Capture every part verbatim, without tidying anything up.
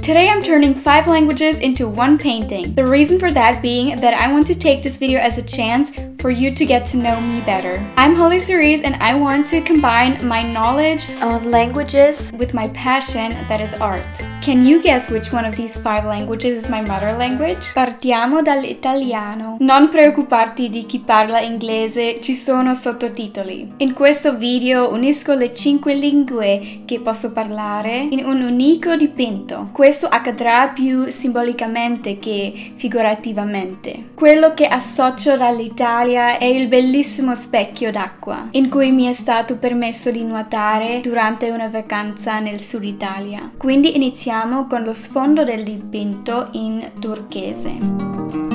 Today I'm turning five languages into one painting. The reason for that being that I want to take this video as a chance for you to get to know me better. I'm Holy Cerise and I want to combine my knowledge on languages with my passion that is art. Can you guess which one of these five languages is my mother language? Partiamo dall'italiano. Non preoccuparti di chi parla inglese, ci sono sottotitoli. In questo video unisco le cinque lingue che posso parlare in un unico dipinto. Questo accadrà più simbolicamente che figurativamente. Quello che associo dall'Italia è il bellissimo specchio d'acqua, in cui mi è stato permesso di nuotare durante una vacanza nel sud Italia. Quindi iniziamo con lo sfondo del dipinto in turchese.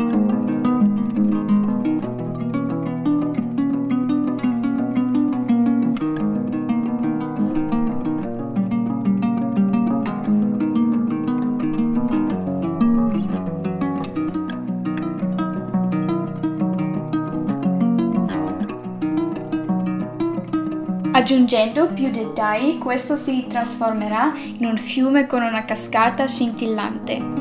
Aggiungendo più dettagli, questo si trasformerà in un fiume con una cascata scintillante.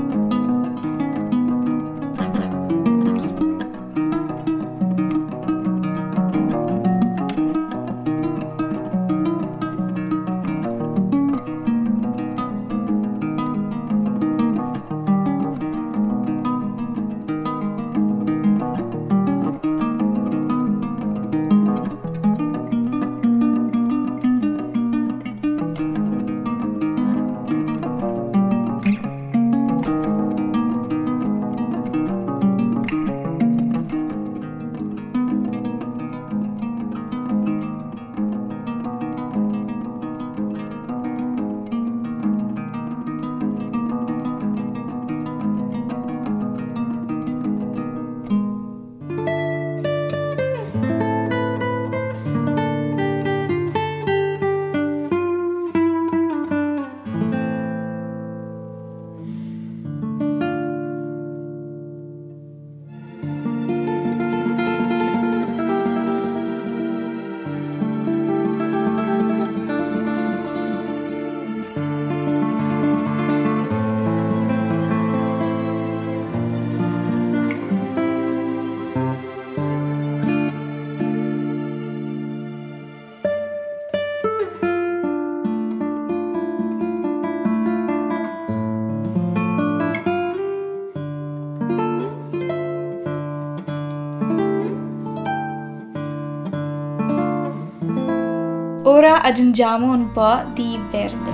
Ora aggiungiamo un po' di verde.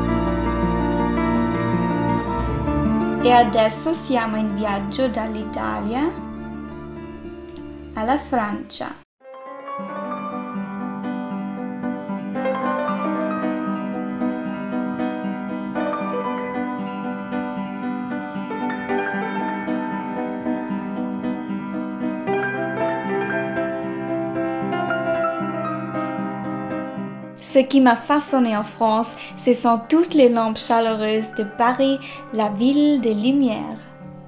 E adesso siamo in viaggio dall'Italia alla Francia. Ce qui m'a façonné en France, ce sont toutes les lampes chaleureuses de Paris, la ville des Lumières.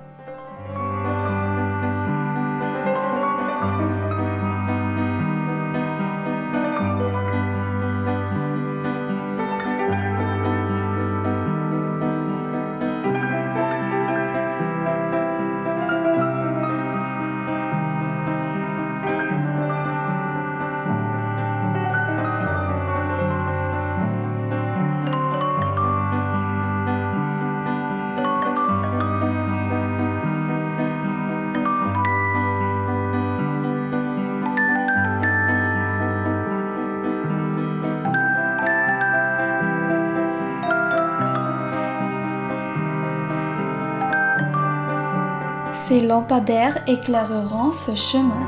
Ces lampadaires éclaireront ce chemin.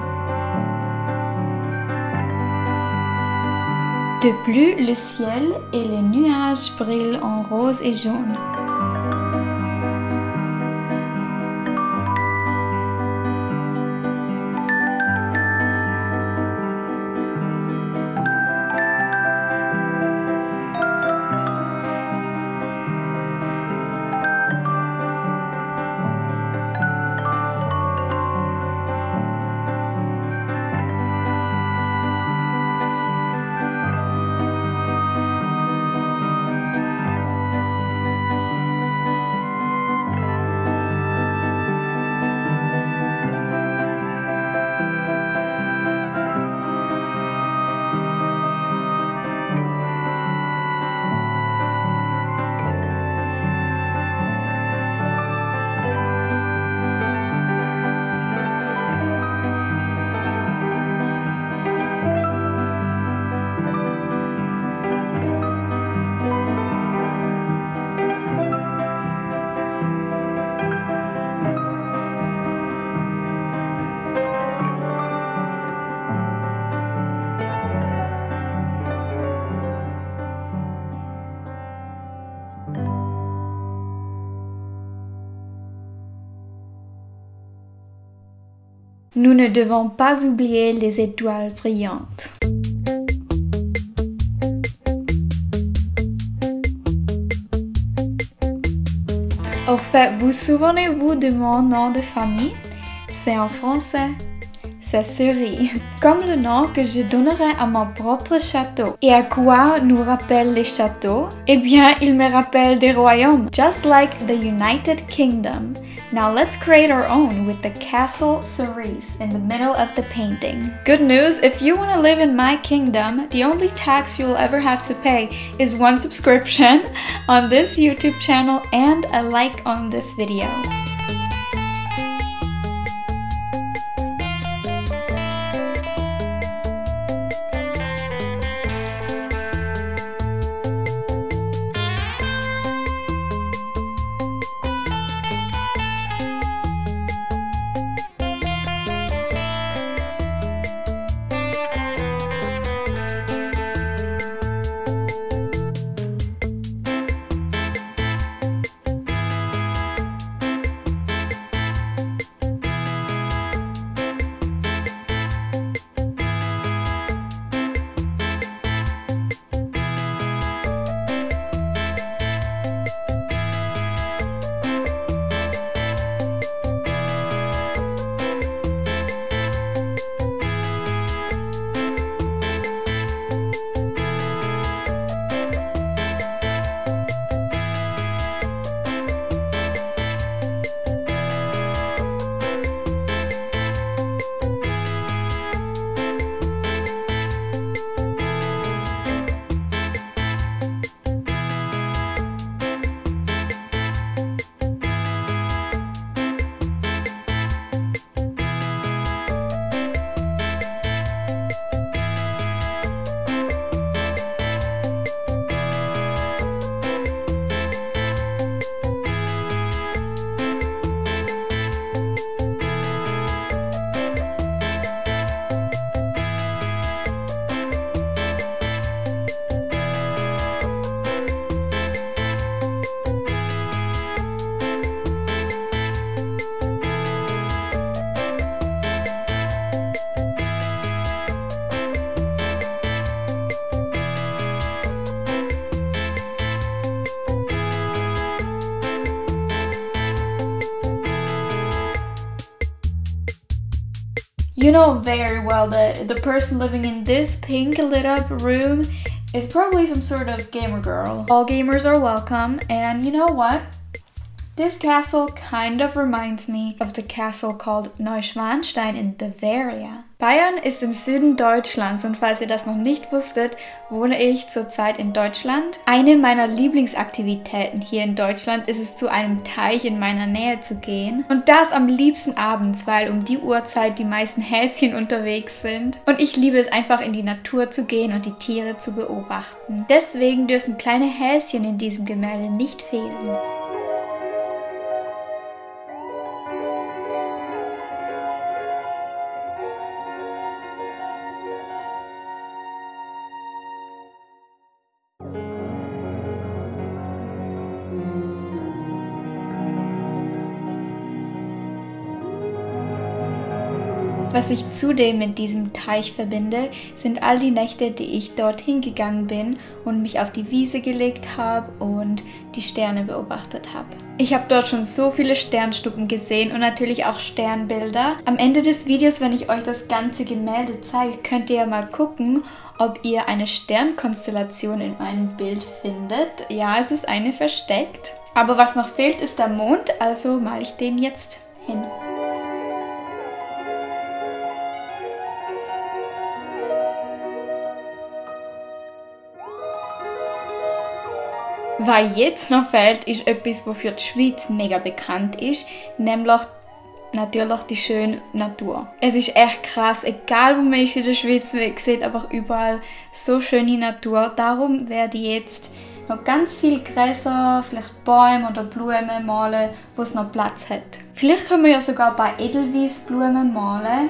De plus, le ciel et les nuages brillent en rose et jaune. Nous ne devons pas oublier les étoiles brillantes. Au fait, vous souvenez-vous de mon nom de famille? C'est en français. C'est Cerise, comme le nom que je donnerais à mon propre château. Et à quoi nous rappellent les châteaux? Eh bien, ils me rappellent des royaumes, just like the United Kingdom. Now let's create our own with the castle Cerise in the middle of the painting. Good news, if you want to live in my kingdom, the only tax you'll ever have to pay is one subscription on this YouTube channel and a like on this video. You know very well that the person living in this pink lit up room is probably some sort of gamer girl. All gamers are welcome, and you know what? This castle kind of reminds me of the castle called Neuschwanstein in Bavaria. Bayern ist im Süden Deutschlands und falls ihr das noch nicht wusstet, wohne ich zurzeit in Deutschland. Eine meiner Lieblingsaktivitäten hier in Deutschland ist es, zu einem Teich in meiner Nähe zu gehen. Und das am liebsten abends, weil um die Uhrzeit die meisten Häschen unterwegs sind. Und ich liebe es einfach, in die Natur zu gehen und die Tiere zu beobachten. Deswegen dürfen kleine Häschen in diesem Gemälde nicht fehlen. Was ich zudem mit diesem Teich verbinde, sind all die Nächte, die ich dorthin gegangen bin und mich auf die Wiese gelegt habe und die Sterne beobachtet habe. Ich habe dort schon so viele Sternschnuppen gesehen und natürlich auch Sternbilder. Am Ende des Videos, wenn ich euch das ganze Gemälde zeige, könnt ihr ja mal gucken, ob ihr eine Sternkonstellation in meinem Bild findet. Ja, es ist eine versteckt. Aber was noch fehlt, ist der Mond, also male ich den jetzt hin. Was jetzt noch fehlt, ist etwas, wofür die Schweiz mega bekannt ist, nämlich natürlich die schöne Natur. Es ist echt krass, egal wo man ist in der Schweiz, man sieht einfach überall so schöne Natur. Darum werde ich jetzt noch ganz viel Gräser, vielleicht Bäume oder Blumen malen, wo es noch Platz hat. Vielleicht können wir ja sogar ein paar Edelweissblumen malen.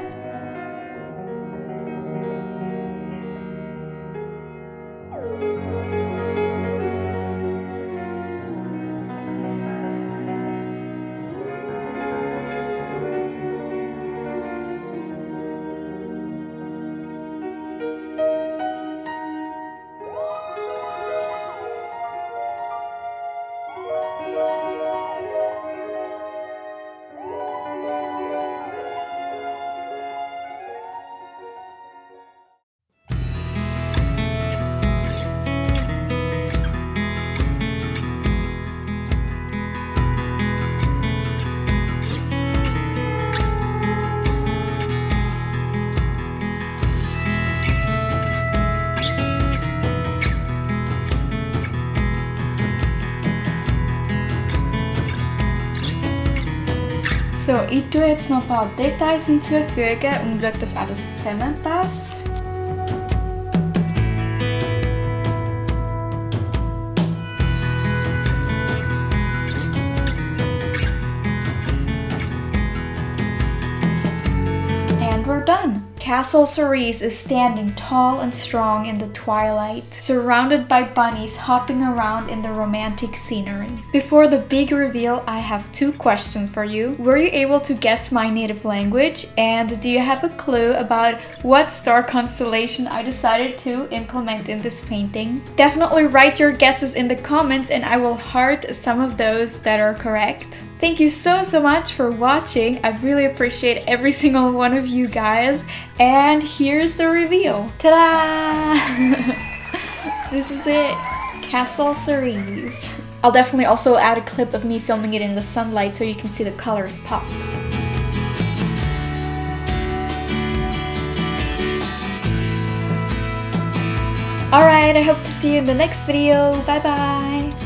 So, ich tue jetzt noch ein paar Details hinzufügen und schaue, dass alles zusammenpasst. And we're done! Castle Cerise is standing tall and strong in the twilight, surrounded by bunnies hopping around in the romantic scenery. Before the big reveal, I have two questions for you. Were you able to guess my native language? And do you have a clue about what star constellation I decided to implement in this painting? Definitely write your guesses in the comments and I will heart some of those that are correct. Thank you so so much for watching. I really appreciate every single one of you guys. And here's the reveal. Ta-da! This is it. Castle Cerise. I'll definitely also add a clip of me filming it in the sunlight so you can see the colors pop. Alright, I hope to see you in the next video. Bye bye!